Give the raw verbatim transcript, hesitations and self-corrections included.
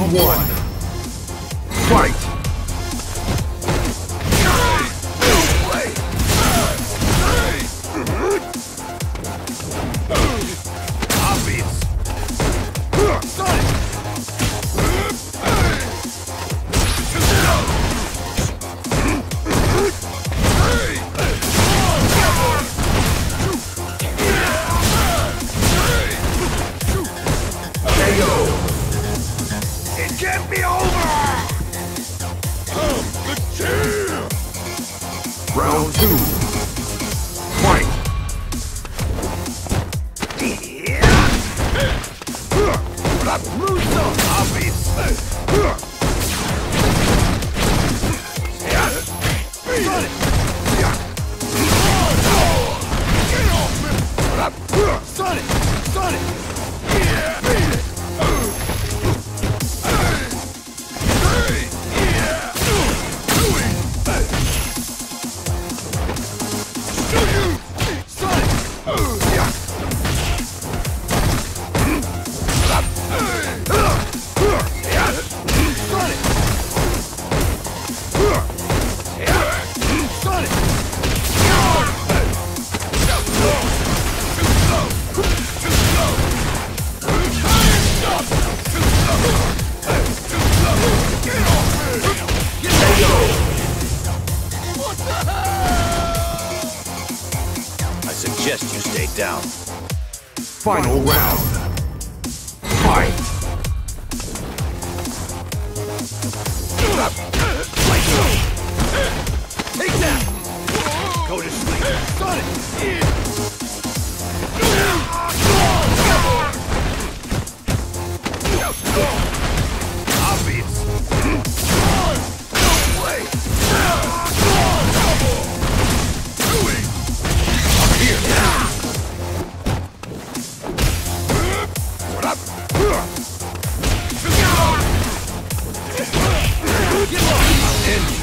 one. Fight! It can't be over! I'm the champ! Round two. Fight! Lose some obvious! Sonic! Sonic! Yeah! Beat it! I suggest you stay down. Final round. Fight! Take that! Go to sleep! Sonic! Obvious! No way! Up here! What up? Get off!